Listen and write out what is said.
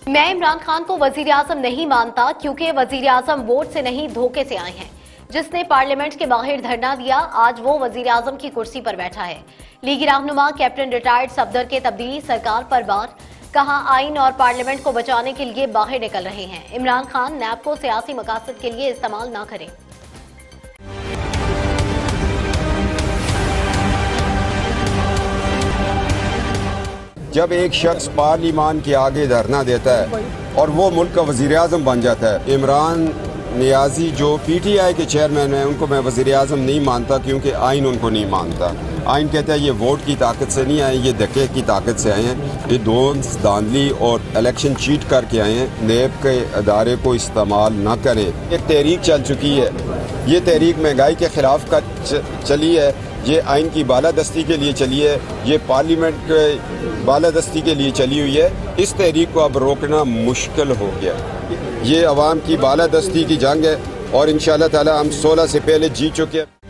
मैं इमरान खान को वजीर आजम नहीं मानता क्योंकि वजीर आजम वोट से नहीं धोखे से आए हैं। जिसने पार्लियामेंट के बाहर धरना दिया आज वो वजीर आजम की कुर्सी पर बैठा है। लीगी रहनुमा कैप्टन रिटायर्ड सफदर के तब्दीली सरकार पर बात, कहा आइन और पार्लियामेंट को बचाने के लिए बाहर निकल रहे हैं। इमरान खान नैब को सियासी मकासद के लिए इस्तेमाल न करें। जब एक शख्स पार्लिमान के आगे धरना देता है और वो मुल्क का वजीर आजम बन जाता है, इमरान नियाजी जो पीटीआई के चेयरमैन हैं उनको मैं वजीर आजम नहीं मानता क्योंकि आइन उनको नहीं मानता। आइन कहता है ये वोट की ताकत से नहीं आए, ये धक्के की ताकत से आए हैं। ये धांधली और इलेक्शन चीट करके आए हैं। नेब के अदारे को इस्तेमाल न करें। एक तहरीक चल चुकी है, ये तहरीक महंगाई के खिलाफ का चली है, ये आइन की बालादस्ती के लिए चली है, ये पार्लियामेंट के बालादस्ती के लिए चली हुई है। इस तहरीक को अब रोकना मुश्किल हो गया। ये अवाम की बालादस्ती की जंग है और इंशाअल्लाह ताला हम 16 से पहले जीत चुके हैं।